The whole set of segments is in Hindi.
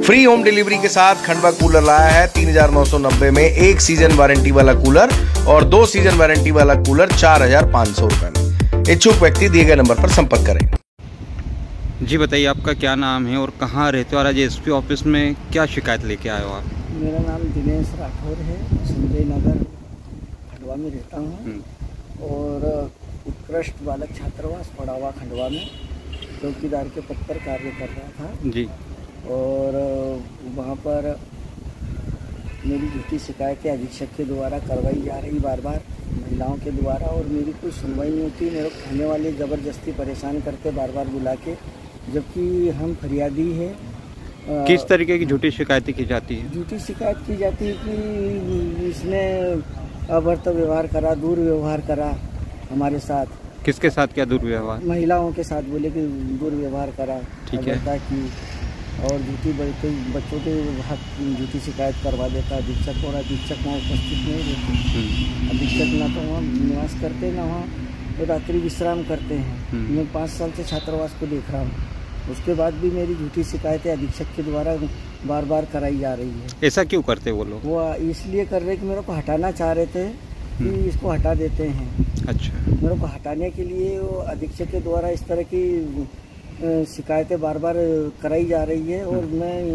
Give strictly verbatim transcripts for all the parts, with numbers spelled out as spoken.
फ्री होम डिलीवरी के साथ खंडवा कूलर लाया है तीन हजार नौ सौ नब्बे में एक सीजन वारंटी वाला कूलर और दो सीजन वारंटी वाला कूलर चार हजार पाँच सौ रुपए में। इच्छुक व्यक्ति दिए गए नंबर पर संपर्क करें। जी बताइए, आपका क्या नाम है और कहाँ रहते हो और आज एसपी ऑफिस में क्या शिकायत लेके आए हो आप? मेरा नाम दिनेश राठौर है, संजय नगर खंडवा में रहता हूँ और उत्कृष्ट बालक छात्रावास पड़ावा खंडवा में चौकीदार के पद पर कार्य कर रहा था जी। और वहाँ पर मेरी झूठी शिकायतें अधीक्षक के द्वारा करवाई जा रही बार बार महिलाओं के द्वारा, और मेरी कोई सुनवाई नहीं होती। मेरे को थाने वाले ज़बरदस्ती परेशान करते बार बार बुला के, जबकि हम फरियादी है। किस तरीके की झूठी शिकायतें की जाती है? झूठी शिकायत की जाती है कि इसने अभद्र व्यवहार करा, दुर्व्यवहार करा हमारे साथ। किसके साथ क्या दुर्व्यवहार? महिलाओं के साथ बोले कि दुर्व्यवहार करा, ठीक है, की और झूठी बच्चों के हाथ झूठी शिकायत करवा देता अधीक्षक, और अधीक्षक वहाँ उपस्थित नहीं रहते। अधीक्षक ना तो वहाँ निवास करते ना वहाँ रात्रि विश्राम करते हैं। मैं पाँच साल से छात्रावास को देख रहा हूँ, उसके बाद भी मेरी झूठी शिकायतें अधीक्षक के द्वारा बार बार कराई जा रही है। ऐसा क्यों करते वो लोग? वो इसलिए कर रहे कि मेरे को हटाना चाह रहे थे कि इसको हटा देते हैं। अच्छा, मेरे को हटाने के लिए वो अधीक्षक के द्वारा इस तरह की शिकायतें बार बार कराई जा रही है। और मैं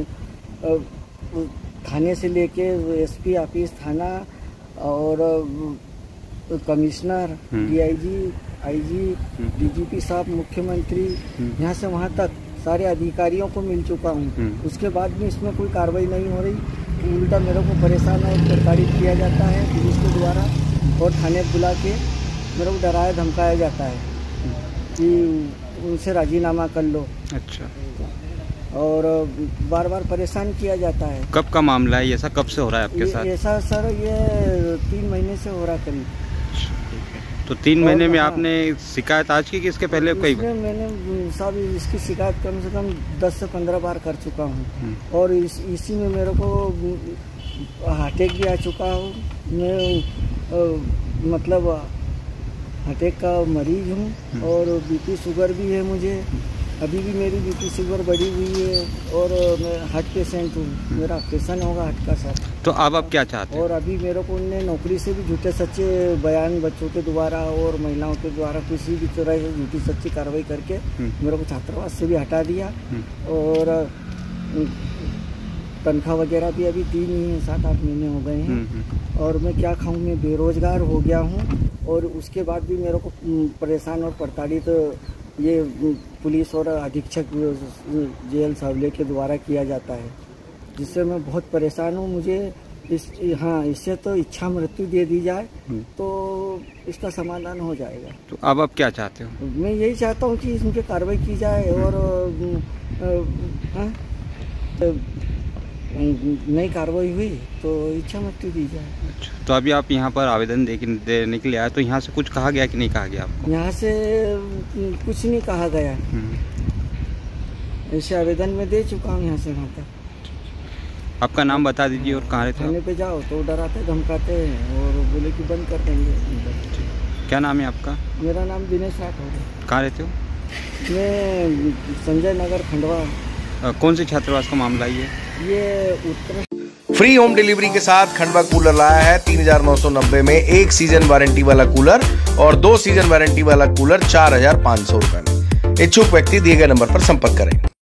थाने से लेके एसपी ऑफिस, थाना और कमिश्नर, डीआईजी, आईजी, डीजीपी साहब, मुख्यमंत्री, यहाँ से वहाँ तक सारे अधिकारियों को मिल चुका हूँ। उसके बाद भी इसमें कोई कार्रवाई नहीं हो रही। उल्टा मेरे को परेशान और प्रताड़ित किया जाता है पुलिस के द्वारा, और थाने बुला के मेरे को डराया धमकाया जाता है कि उनसे राजीनामा कर लो। अच्छा, और बार बार परेशान किया जाता है। कब का मामला है? ऐसा कब से हो रहा है आपके साथ? ऐसा सर ये तीन महीने से हो रहा करीब। तो तीन महीने में आपने शिकायत आज की कि इसके पहले कई? मैंने साहब इसकी शिकायत कम से कम दस से पंद्रह बार कर चुका हूँ, और इस, इसी में मेरे को हार्ट अटैक भी आ चुका हूँ। मैं आ, मतलब हार्ट अटैक का मरीज हूँ, और बीपी शुगर भी है मुझे। अभी भी मेरी बीपी शुगर बढ़ी हुई है, और मैं हार्ट पेशेंट हूँ। मेरा ऑपरेशन होगा हार्ट का सर। तो अब आप क्या चाहते हैं? और अभी मेरे को उनने नौकरी से भी झूठे सच्चे बयान बच्चों के द्वारा और महिलाओं के द्वारा किसी भी तरह से झूठी सच्ची कार्रवाई करके मेरे को छात्रावास से भी हटा दिया, और तनख्वाह वगैरह भी अभी दी नहीं है। सात आठ महीने हो गए हैं, और मैं क्या खाऊं, मैं बेरोजगार हो गया हूं। और उसके बाद भी मेरे को परेशान और प्रताड़ित तो ये पुलिस और अधीक्षक जेल सावले के द्वारा किया जाता है, जिससे मैं बहुत परेशान हूं। मुझे इस हाँ इससे तो इच्छा मृत्यु दे दी जाए तो इसका समाधान हो जाएगा। तो अब आप क्या चाहते हो? मैं यही चाहता हूं कि इस पर कार्रवाई की जाए, और नई कार्रवाई हुई तो इच्छा मृत्यु दी जाए। अच्छा, तो अभी आप यहाँ पर आवेदन देने के लिए आए, तो यहाँ से कुछ कहा गया कि नहीं कहा गया आपको? यहाँ से कुछ नहीं कहा गया। ऐसे आवेदन में दे चुका हूँ यहाँ से वहाँ तक। आपका नाम बता दीजिए और कहाँ रहते हैं? थाने पे जाओ तो डराते धमकाते हैं और बोले कि बंद कर देंगे। क्या नाम है आपका? मेरा नाम दिनेश राठौर है। कहाँ रहते हो? मैं संजय नगर खंडवा। कौन से छात्रावास का मामला ये? ये उत्तर फ्री होम डिलीवरी के साथ खंडवा कूलर लाया है तीन हजार नौ सौ नब्बे में एक सीजन वारंटी वाला कूलर और दो सीजन वारंटी वाला कूलर चार हजार पाँच सौ रुपए में। इच्छुक व्यक्ति दिए गए नंबर पर संपर्क करें।